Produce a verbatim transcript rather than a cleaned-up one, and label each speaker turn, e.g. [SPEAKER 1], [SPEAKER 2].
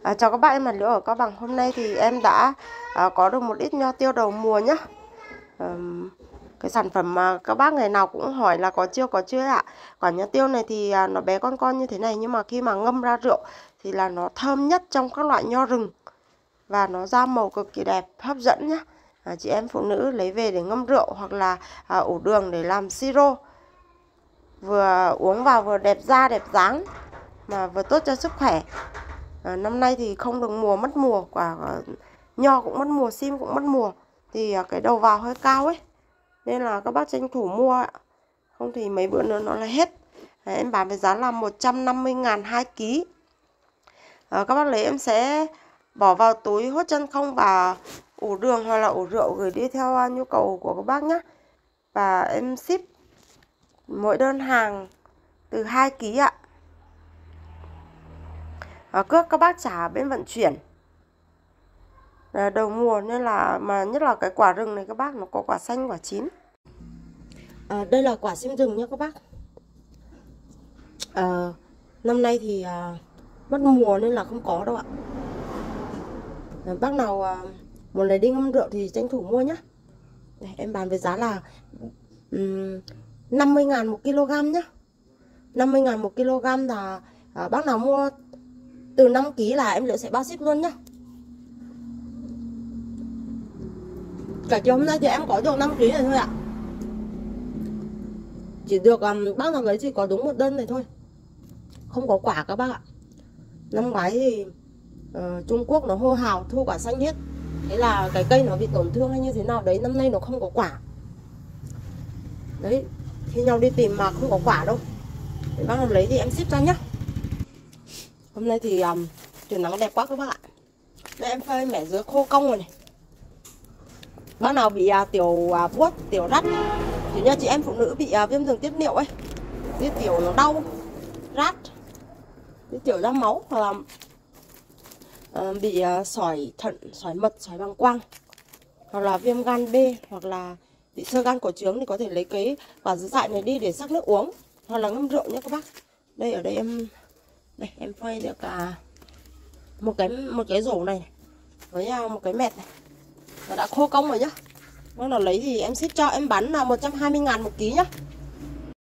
[SPEAKER 1] À, chào các bạn, em là Liễu ở Cao Bằng. Hôm nay thì em đã à, có được một ít nho tiêu đầu mùa nhá. à, Cái sản phẩm mà các bác ngày nào cũng hỏi là có chưa có chưa ạ. Quả nho tiêu này thì à, nó bé con con như thế này, nhưng mà khi mà ngâm ra rượu thì là nó thơm nhất trong các loại nho rừng, và nó ra màu cực kỳ đẹp, hấp dẫn nhá. à, Chị em phụ nữ lấy về để ngâm rượu hoặc là à, ủ đường để làm siro, vừa uống vào vừa đẹp da đẹp dáng mà vừa tốt cho sức khỏe. À, năm nay thì không được mùa, mất mùa, quả nho cũng mất mùa, sim cũng mất mùa, thì à, cái đầu vào hơi cao ấy, nên là các bác tranh thủ mua ạ, không thì mấy bữa nữa nó là hết. à, Em bán với giá là một trăm năm mươi ngàn hai ký. à, Các bác lấy em sẽ bỏ vào túi hốt chân không và ủ đường hoặc là ủ rượu gửi đi theo nhu cầu của các bác nhé. Và em ship mỗi đơn hàng từ hai ký ạ. À, cước các bác trả bên vận chuyển. à, Đầu mùa nên là mà nhất là cái quả rừng này các bác, nó có quả xanh quả chín. à, Đây là quả sim rừng nha các bác. à, Năm nay thì à, mất mùa nên là không có đâu ạ. à, Bác nào à, muốn lấy đi ngâm rượu thì tranh thủ mua nhé. Đây, em bán với giá là um, năm mươi ngàn một kg nhá. năm mươi ngàn một kg là à, bác nào mua từ năm ký là em Liễu sẽ bao ship luôn nhá. Cả chiều hôm nay thì em có được năm ký này thôi ạ. Chỉ được um, bác nào lấy chỉ có đúng một đơn này thôi, không có quả các bác ạ. Năm ngoái thì uh, Trung Quốc nó hô hào thu quả xanh hết, thế là cái cây nó bị tổn thương hay như thế nào đấy, năm nay nó không có quả. Đấy, khi nhau đi tìm mà không có quả đâu, để bác nào lấy thì em ship cho nhá. Hôm nay thì um, trời nắng đẹp quá các bác ạ. Đây em phơi mẻ dứa khô cong rồi này. Bác nào bị uh, tiểu uh, buốt, tiểu rắt, thì nha chị em phụ nữ bị uh, viêm đường tiết niệu ấy, đi tiểu nó đau, rát, đi tiểu ra máu, hoặc là uh, bị uh, sỏi thận, sỏi mật, sỏi bàng quang, hoặc là viêm gan B, hoặc là bị xơ gan cổ trướng, thì có thể lấy cái quả dứa dại này đi để sắc nước uống, hoặc là ngâm rượu nhé các bác. Đây ở đây em đây em phơi được cả một cái một cái rổ này với uh, một cái mẹt này, nó đã khô cong rồi nhá. Bác nào lấy thì em ship cho, em bán là một trăm hai mươi ngàn một ký nhá.